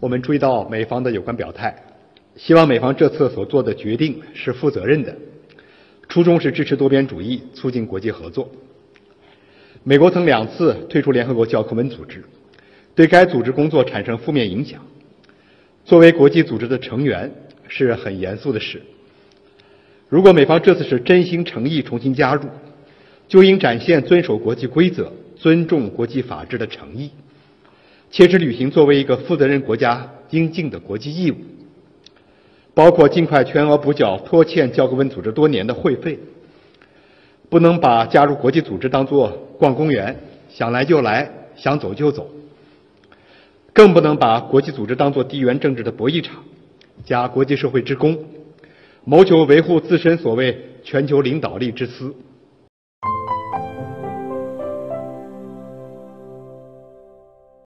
我们注意到美方的有关表态，希望美方这次所做的决定是负责任的，初衷是支持多边主义，促进国际合作。美国曾2次退出联合国教科文组织，对该组织工作产生负面影响。作为国际组织的成员，是很严肃的事。如果美方这次是真心诚意重新加入，就应展现遵守国际规则、尊重国际法治的诚意，切实履行作为一个负责任国家应尽的国际义务，包括尽快全额补缴拖欠教科文组织多年的会费，不能把加入国际组织当作逛公园，想来就来，想走就走，更不能把国际组织当作地缘政治的博弈场，假国际社会之功，谋求维护自身所谓全球领导力之私。